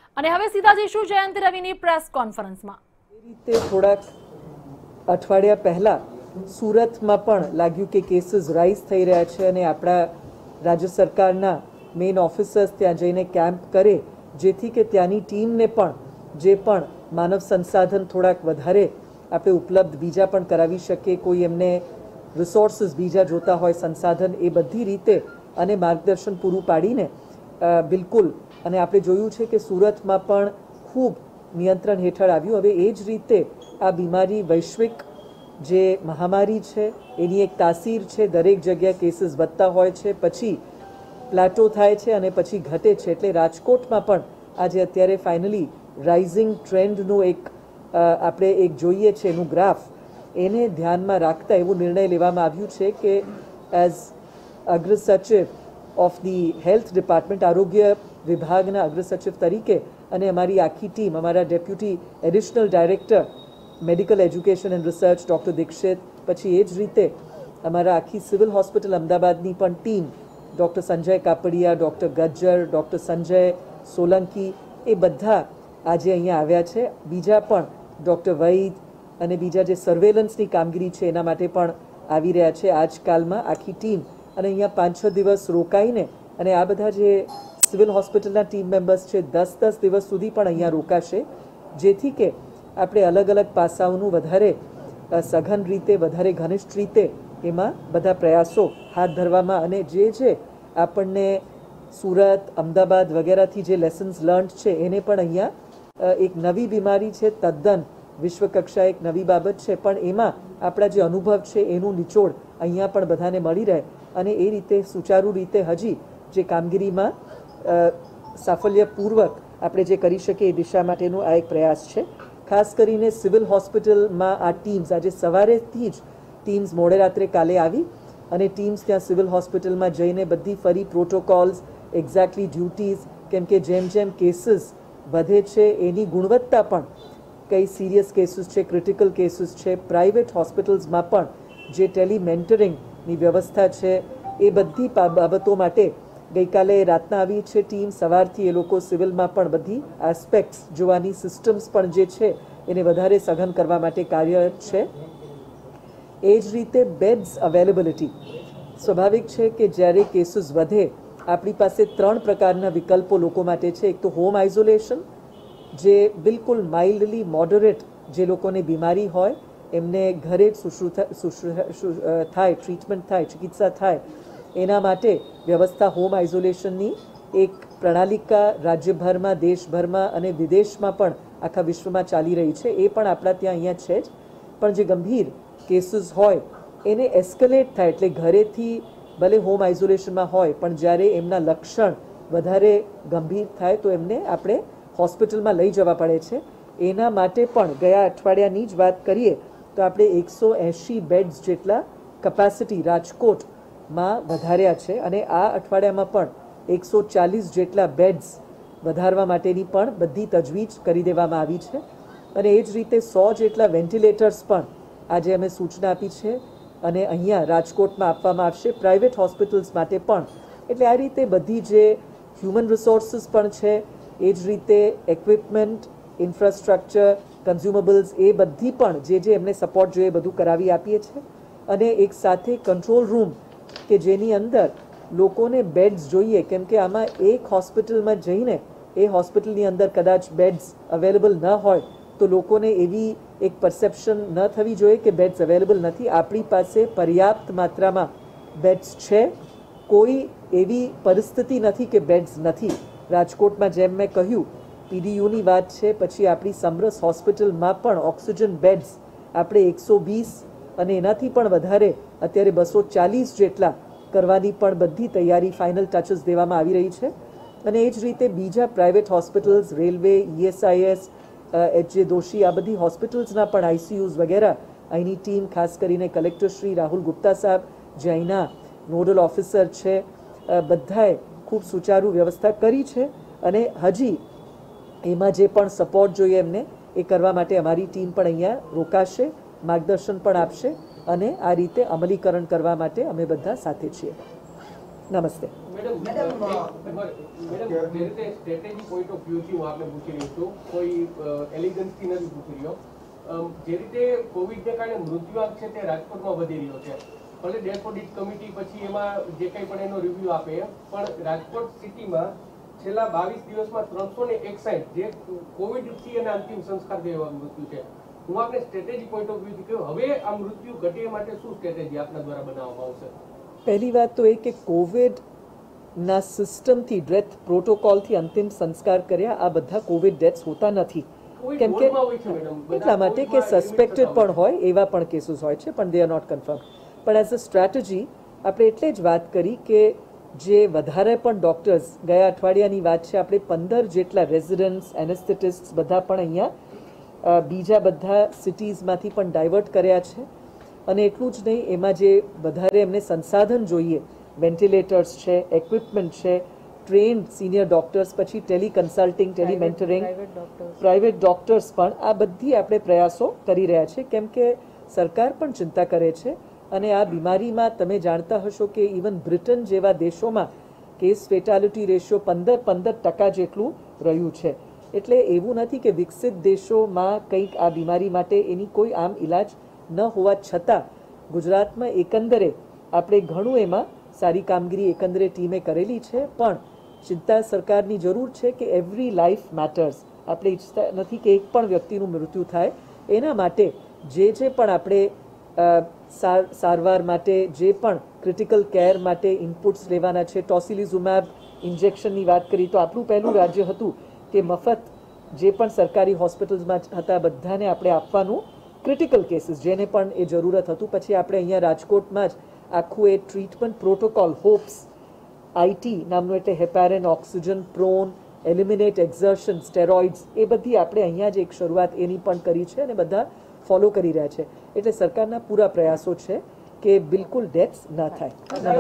અને હવે સીધા જઈશું જયંત રવિની પ્રેસ કોન્ફરન્સમાં। એ રીતે થોડાક અઠવાડિયા પહેલા સુરતમાં પણ લાગ્યું કે કેસીસ રાઇઝ થઈ રહ્યા છે અને આપણા રાજ્ય સરકારના મેઇન ઓફિસર્સ ત્યાં જઈને કેમ્પ કરે જેથી કે ત્યાંની ટીમને પણ જે પણ માનવ સંસાધન થોડાક વધારે આપણે ઉપલબ્ધ બીજા પણ કરાવી શકીએ, કોઈ એમને રિસોર્સિસ બીજા જોતા હોય સંસાધન, એ બધી રીતે અને માર્ગદર્શન પૂરું પાડીને બિલકુલ અને આપણે જોયું છે કે સુરતમાં પણ ખૂબ નિયંત્રણ હેઠળ આવ્યું। હવે એ જ રીતે આ બીમારી વૈશ્વિક જે મહામારી છે એની એક તાસીર છે, દરેક જગ્યાએ કેસીસ વધતા હોય છે, પછી પ્લાટો થાય છે અને પછી ઘટે છે। એટલે રાજકોટમાં પણ આજે અત્યારે ફાઇનલી રાઇઝિંગ ટ્રેન્ડનું એક આપણે એક જોઈએ છે એનું ગ્રાફ, એને ધ્યાનમાં રાખતા એવું નિર્ણય લેવામાં આવ્યું છે કે એઝ અગ્ર સચિવ ઓફ ધી હેલ્થ ડિપાર્ટમેન્ટ, આરોગ્ય વિભાગના અગ્ર સચિવ તરીકે અને અમારી આખી ટીમ, અમારા deputy additional director medical education and research doctor Dixit, પછી એ જ રીતે અમારા આખી સિવિલ હોસ્પિટલ અમદાવાદની પણ team, doctor Sanjay Kapadia, doctor Gajjar, doctor Sanjay Solanki, એ બધા આજે અહીંયા આવ્યા છે। બીજા પણ ડૉક્ટર વૈદ અને બીજા જે સર્વેલન્સની કામગીરી છે એના માટે પણ આવી રહ્યા છે આજકાલમાં આખી ટીમ, અને અહીંયા 5-6 દિવસ રોકાઈને અને આ બધા જે સિવિલ હોસ્પિટલના ટીમ મેમ્બર્સ છે 10-10 દિવસ સુધી પણ અહીંયા રોકાશે, જેથી કે આપણે અલગ અલગ પાસાઓનું વધારે સઘન રીતે, વધારે ઘનિષ્ઠ રીતે એમાં બધા પ્રયાસો હાથ ધરવામાં અને જે આપણને સુરત, અમદાવાદ વગેરેથી જે લેસન્સ લર્ન્ડ છે એને પણ અહીંયા એક નવી બીમારી છે, તદ્દન વિશ્વકક્ષાએ એક નવી બાબત છે, પણ એમાં આપણા જે અનુભવ છે એનું નિચોડ અહીંયા પણ બધાને મળી રહે અને એ રીતે સુચારુ રીતે હજી જે કામગીરીમાં સાફલ્યપૂર્વક આપણે જે કરી શકીએ એ દિશા માટેનો આ એક પ્રયાસ છે। ખાસ કરીને સિવિલ હોસ્પિટલમાં આ ટીમ્સ આજે સવારેથી જ ટીમ્સ મોડે રાત્રે કાલે આવી અને ટીમ્સ ત્યાં સિવિલ હોસ્પિટલમાં જઈને બધી ફરી પ્રોટોકોલ્સ, એક્ઝેક્ટલી ડ્યુટીઝ, કેમ કે જેમ જેમ કેસીસ વધે છે એની ગુણવત્તા પણ, કઈ સિરિયસ કેસીસ છે, ક્રિટિકલ કેસીસ છે, પ્રાઇવેટ હોસ્પિટલ્સમાં પણ જે ટેલિમેન્ટરિંગની વ્યવસ્થા છે એ બધી બાબતો માટે ગઈકાલે રાતના આવી છે ટીમ, સવારથી એ લોકો સિવિલમાં પણ બધી એસ્પેક્ટ્સ જોવાની, સિસ્ટમ્સ પણ જે છે એને વધારે સઘન કરવા માટે કાર્યરત છે। એ જ રીતે બેડ્સ અવેલેબિલિટી, સ્વાભાવિક છે કે જ્યારે કેસીસ વધે આપણી પાસે 3 પ્રકારના વિકલ્પો લોકો માટે છે। એક તો હોમ આઇસોલેશન, જે બિલકુલ માઇલ્ડલી મોડરેટ જે લોકોને બીમારી હોય એમને ઘરે જ થાય, ટ્રીટમેન્ટ થાય, ચિકિત્સા થાય, એના માટે વ્યવસ્થા હોમ આઇસોલેશનની એક પ્રણાલિકા રાજ્યભરમાં, દેશભરમાં અને વિદેશમાં પણ આખા વિશ્વમાં ચાલી રહી છે, એ પણ આપણા ત્યાં અહીંયા છે જ। પણ જે ગંભીર કેસીસ હોય એને એસ્કેલેટ થાય એટલે ઘરેથી ભલે હોમ આઇસોલેશનમાં હોય પણ જ્યારે એમના લક્ષણ વધારે ગંભીર થાય તો એમને આપણે હોસ્પિટલમાં લઈ જવા પડે છે। એના માટે પણ ગયા અઠવાડિયાની જ વાત કરીએ તો આપણે 180 બેડ્સ જેટલા કેપેસિટી રાજકોટમાં વધાર્યા છે અને આ અઠવાડિયામાં પણ 140 જેટલા બેડ્સ વધારવા માટેની પણ બધી તજવીજ કરી દેવામાં આવી છે અને એ જ રીતે 100 જેટલા વેન્ટિલેટર્સ પણ આજે અમે સૂચના આપી છે અને અહીંયા રાજકોટમાં આપવામાં આવશે, પ્રાઇવેટ હોસ્પિટલ્સ માટે પણ। એટલે આ રીતે બધી જે હ્યુમન રિસોર્સિસ પણ છે, એ જ રીતે ઇક્વિપમેન્ટ, ઇન્ફ્રાસ્ટ્રક્ચર, કન્ઝ્યુમેબલ્સ, એ બધી પણ જે એમને સપોર્ટ જોઈએ બધું કરાવી આપીએ છીએ અને એક સાથે કંટ્રોલ રૂમ કે જેની અંદર લોકોને બેડ્સ જોઈએ, કેમ કે આમાં એક હોસ્પિટલમાં જઈને એ હોસ્પિટલની અંદર કદાચ બેડ્સ અવેલેબલ ન હોય તો લોકોને એવી એક પરસેપ્શન ન થવી જોઈએ કે બેડ્સ અવેલેબલ નથી। આપણી પાસે પર્યાપ્ત માત્રામાં બેડ્સ છે, કોઈ એવી પરિસ્થિતિ નથી કે બેડ્સ નથી। રાજકોટમાં જેમ મેં કહ્યું પીડીયુની વાત છે, પછી આપણી સમરસ હોસ્પિટલમાં પણ ઓક્સિજન બેડ્સ આપણે 120 અને એનાથી પણ વધારે અત્યારે 240 જેટલા કરવાની પણ બધી તૈયારી, ફાઇનલ ટચીસ દેવામાં આવી રહી છે અને એ જ રીતે બીજા private hospitals, railway, ESIS, HJ Doshi, આ બધી હોસ્પિટલ્સના પણ આઈસીયુઝ વગેરે અહીંની ટીમ, ખાસ કરીને કલેક્ટર શ્રી રાહુલ ગુપ્તા સાહેબ જે અહીંના નોડલ ઓફિસર છે, બધાએ ખૂબ સુચારુ વ્યવસ્થા કરી છે અને હજી એમાં જે પણ સપોર્ટ જોઈએ એમને એ કરવા માટે અમારી ટીમ પણ અહીંયા રોકાશે, માર્ગદર્શન પણ આપશે અને આ રીતે અમલીકરણ કરવા માટે અમે બધા સાથે છીએ। નમસ્તે। મેડમ જે રીતે સ્ટ્રેટેજી પોઈન્ટ ઓફ વ્યૂથી હું આપને પૂછી રહ્યો છું, કોઈ એલિગન્સથી નથી પૂછી રહ્યો. જે રીતે કોવિડને કારણે મૃત્યુઆંક છે તે રાજકોટમાં વધી રહ્યો છે, ભલે ડેથ ઓડિટ કમિટી પછી એમાં જે કંઈ પણ એનો રિવ્યુ આપે, પણ રાજકોટ સિટીમાં છેલ્લા 22 દિવસમાં 361 જે કોવિડથી અને અંતિમ સંસ્કાર થયો એવા મૃત્યુ છે. હું આપને સ્ટ્રેટેજી પોઈન્ટ ઓફ વ્યૂથી કહ્યું, હવે આ મૃત્યુ ઘટે માટે શું સ્ટ્રેટેજી આપના દ્વારા બનાવવામાં આવશે? પહેલી વાત તો એ કે કોવિડના સિસ્ટમથી ડેથ પ્રોટોકોલથી અંતિમ સંસ્કાર કર્યા આ બધા કોવિડ ડેથ્સ હોતા નથી. કેમ કે એટલા માટે કે સસ્પેક્ટેડ પણ હોય એવા પણ કેસીસ હોય છે, પણ દે આર નોટ કન્ફર્મ. પણ એઝ અ સ્ટ્રેટેજી આપણે એટલે જ વાત કરી કે જે વધારે પણ ડૉક્ટર્સ, ગયા અઠવાડિયાની વાત છે, આપણે 15 જેટલા રેઝિડન્ટ્સ, એનેસ્થેટિસ્ટ બધા પણ અહીંયા બીજા બધા સિટીઝમાંથી પણ ડાયવર્ટ કર્યા છે. અને એટલું જ નહીં, એમાં જે વધારે એમને સંસાધન જોઈએ, વેન્ટિલેટર્સ છે, ઇક્વિપમેન્ટ છે, ટ્રેન્ડ સિનિયર ડૉક્ટર્સ, પછી tele consulting, tele mentoring, private doctors પણ, આ બધી આપણે પ્રયાસો કરી રહ્યા છે. કેમ કે સરકાર પણ ચિંતા કરે છે અને આ બીમારીમાં તમે જાણતા હશો કે ઇવન બ્રિટન જેવા દેશોમાં કેસ ફેટાલિટી રેશિયો 15% જેટલું રહ્યું છે. એટલે એવું નથી કે વિકસિત દેશોમાં કંઈક આ બીમારી માટે એની કોઈ આમ ઇલાજ ન હોવા છતાં ગુજરાતમાં એકંદરે આપણે ઘણું એમાં સારી કામગીરી એકંદરે ટીમે કરેલી છે. પણ ચિંતા સરકારની જરૂર છે કે એવરી લાઈફ મેટર્સ. આપણે ઈચ્છતા નથી કે એક પણ વ્યક્તિનું મૃત્યુ થાય. એના માટે જે પણ આપણે સારવાર માટે જે પણ ક્રિટિકલ કેર માટે ઇનપુટ્સ લેવાના છે, ટોસિલિઝુમેબ ઇન્જેક્શનની વાત કરી તો આપણું પહેલું રાજ્ય હતું કે મફત જે પણ સરકારી હોસ્પિટલ્સમાં હતા બધાને આપણે આપવાનું, ક્રિટિકલ કેસીસ જેને પણ એ જરૂરત હતું. પછી આપણે અહીંયા રાજકોટમાં જ આખું એ ટ્રીટમેન્ટ પ્રોટોકોલ હોપ્સ આઈટી નામનું, એટલે heparin, oxygen, prone, eliminate exertion, steroids, એ બધી આપણે અહીંયા જ એક શરૂઆત એની પણ કરી છે અને બધા ફોલો કરી રહ્યા છે. એટલે સરકારના પૂરા પ્રયાસો છે કે બિલકુલ ડેથ્સ ન થાય.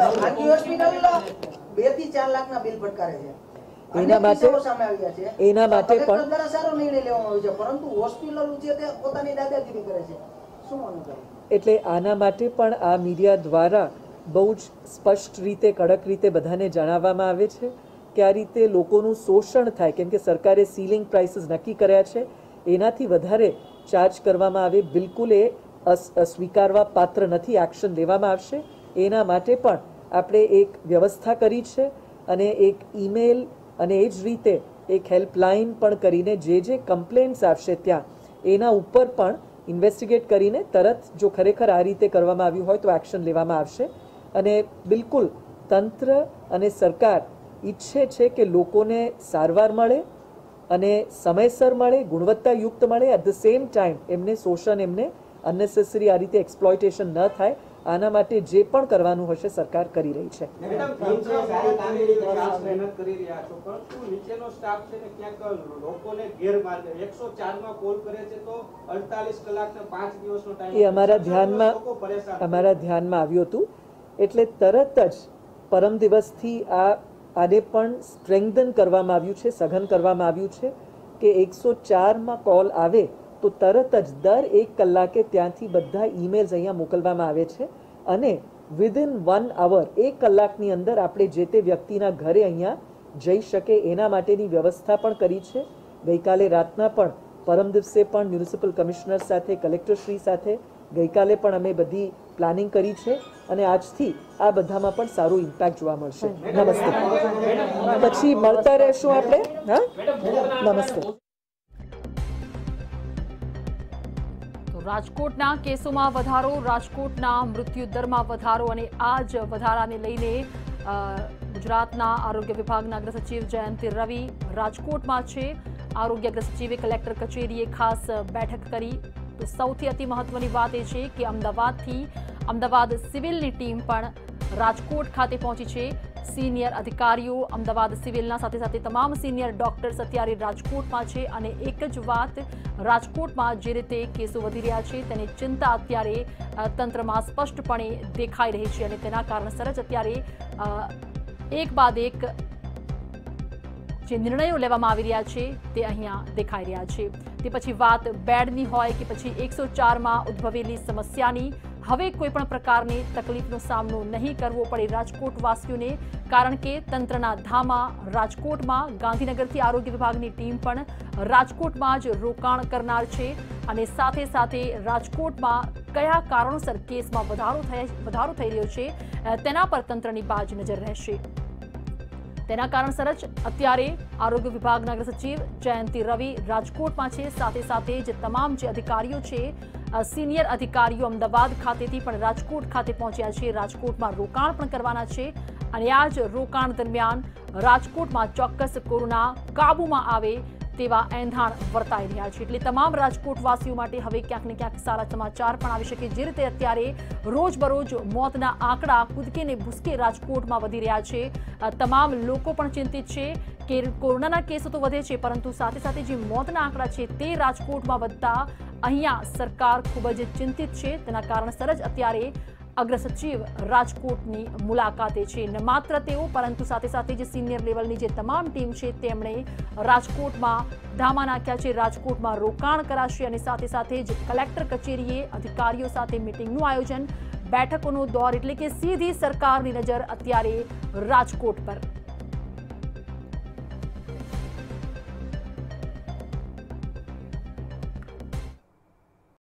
એના માટે પણ એટલે આના માટે પણ આ મીડિયા દ્વારા બહુ જ સ્પષ્ટ રીતે, કડક રીતે બધાને જણાવવામાં આવે છે કે આ રીતે લોકોનું શોષણ થાય. કેમ કે સરકારે સીલિંગ પ્રાઇસીસ નક્કી કર્યા છે, એનાથી વધારે ચાર્જ કરવામાં આવે બિલકુલ એ સ્વીકારવા પાત્ર નથી. એક્શન લેવામાં આવશે. એના માટે પણ આપણે એક વ્યવસ્થા કરી છે અને એક ઈમેલ અને એ જ રીતે એક હેલ્પલાઇન પણ કરીને જે કમ્પ્લેન્ટ્સ આવશે ત્યાં એના ઉપર પણ ઇન્વેસ્ટિગેટ કરીને તરત જો ખરેખર આ રીતે કરવામાં આવ્યું હોય તો એક્શન લેવામાં આવશે. અને બિલકુલ તંત્ર અને સરકાર ઈચ્છે છે કે લોકોને સારવાર મળે અને સમયસર મળે, ગુણવત્તાયુક્ત મળે. એટ ધ સેમ ટાઈમ એમને શોષણ, એમને અનનેસેસરી આ રીતે એક્સપ્લોઇટેશન ન થાય. આના માટે જે પણ કરવાનું હશે સરકાર કરી રહી છે. એ અમારા ધ્યાનમાં આવ્યું હતું. એટલે તરત જ પરમ દિવસથી આને પણ સ્ટ્રેન્થન કરવામાં આવ્યું છે, સઘન કરવામાં આવ્યું છે કે 104માં કોલ આવે તો તરત જ દર 1 કલાકે ત્યાંથી બધા ઈમેલ્સ અહીંયા મોકલવામાં આવે છે અને વિધિન 1 અવર, 1 કલાકની અંદર આપણે જે તે વ્યક્તિના ઘરે અહીંયા જઈ શકે એના માટેની વ્યવસ્થા પણ કરી છે. ગઈકાલે રાતના પણ, પરમ દિવસે પણ મ્યુનિસિપલ કમિશનર સાથે, કલેક્ટરશ્રી સાથે ગઈકાલે પણ અમે બધી પ્લાનિંગ કરી છે અને આજથી આ બધામાં પણ સારું ઇમ્પેક્ટ જોવા મળશે. નમસ્તે. પછી મળતા રહેશું આપણે. હા, નમસ્તે. રાજકોટના કેસોમાં વધારો, રાજકોટના મૃત્યુદરમાં વધારો અને આ જ વધારાને લઈને ગુજરાતના આરોગ્ય વિભાગના અગ્ર સચિવ જયંતિ રવિ રાજકોટમાં છે. આરોગ્ય અગ્ર સચિવે કલેક્ટર કચેરીએ ખાસ બેઠક કરી. તો સૌથી અતિ મહત્વની વાત એ છે કે અમદાવાદ સિવિલની ટીમ પણ રાજકોટ ખાતે પહોંચી છે. સિનિયર અધિકારીઓ અમદાવાદ સિવિલના સાથે સાથે તમામ સિનિયર ડોક્ટર્સ અત્યારે રાજકોટમાં છે અને એક જ વાત, રાજકોટમાં જે રીતે કેસો વધી રહ્યા છે તેની ચિંતા અત્યારે તંત્રમાં સ્પષ્ટપણે દેખાઈ રહી છે અને તેના કારણસર જ અત્યારે એક બાદ એક જે નિર્ણયો લેવામાં આવી રહ્યા છે તે અહીંયા દેખાઈ રહ્યા છે. તે પછી વાત બેડની હોય કે પછી 104માં ઉદ્ભવેલી સમસ્યાની, હવે કોઈ પણ પ્રકારની તકલીફનો સામનો નહીં કરવો પડે રાજકોટવાસીઓને, કારણ કે તંત્રના ધામા રાજકોટમાં ગાંધીનગરથી આરોગ્ય વિભાગની ટીમ પણ રાજકોટમાં જ રોકાણ કરનાર છે અને સાથે સાથે રાજકોટમાં કયા કારણોસર કેસમાં વધારો થઈ રહ્યો છે તેના પર તંત્રની બાજ નજર રહેશે. તેના કારણસર જ અત્યારે આરોગ્ય વિભાગના અગ્ર સચિવ જયંતિ રવિ રાજકોટમાં છે. સાથે સાથે જે તમામ જે અધિકારીઓ છે, સિનિયર અધિકારીઓ અમદાવાદ ખાતેથી પણ રાજકોટ ખાતે પહોંચ્યા છે, રાજકોટમાં રોકાણ પણ કરવાના છે અને આ જ રોકાણ દરમિયાન રાજકોટમાં ચોક્કસ કોરોના કાબૂમાં આવે તેવા એંધાણ વર્તાઈ રહ્યા છે. એટલે તમામ રાજકોટવાસીઓ માટે હવે ક્યાંક ને ક્યાંક સારા સમાચાર પણ આવી શકે. જે રીતે અત્યારે રોજબરોજ મોતના આંકડા કૂદકે ને ભૂસકે રાજકોટમાં વધી રહ્યા છે, તમામ લોકો પણ ચિંતિત છે કે કોરોનાના કેસો તો વધે છે, પરંતુ સાથે સાથે જે મોતના આંકડા છે તે રાજકોટમાં વધતા અહીંયા સરકાર ખૂબ જ ચિંતિત છે. તેના કારણસર જ અત્યારે અગ્ર સચિવ રાજકોટની મુલાકાતે છે. ન માત્ર તેઓ, પરંતુ સાથે સાથે જે સિનિયર લેવલની જે તમામ ટીમ છે તેમણે રાજકોટમાં ધામા નાખ્યા છે, રાજકોટમાં રોકાણ કરાશે અને સાથે સાથે જ કલેક્ટર કચેરીએ અધિકારીઓ સાથે મિટિંગનું આયોજન, બેઠકોનો દોર, એટલે કે સીધી સરકારની નજર અત્યારે રાજકોટ પર.